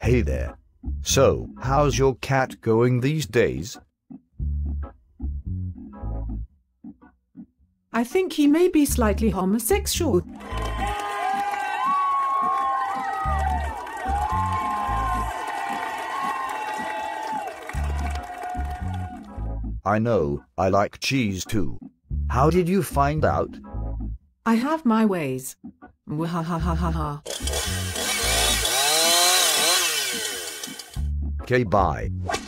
Hey there. So, how's your cat going these days? I think he may be slightly homosexual. I know, I like cheese too. How did you find out? I have my ways. Wahahahaha. Okay, bye.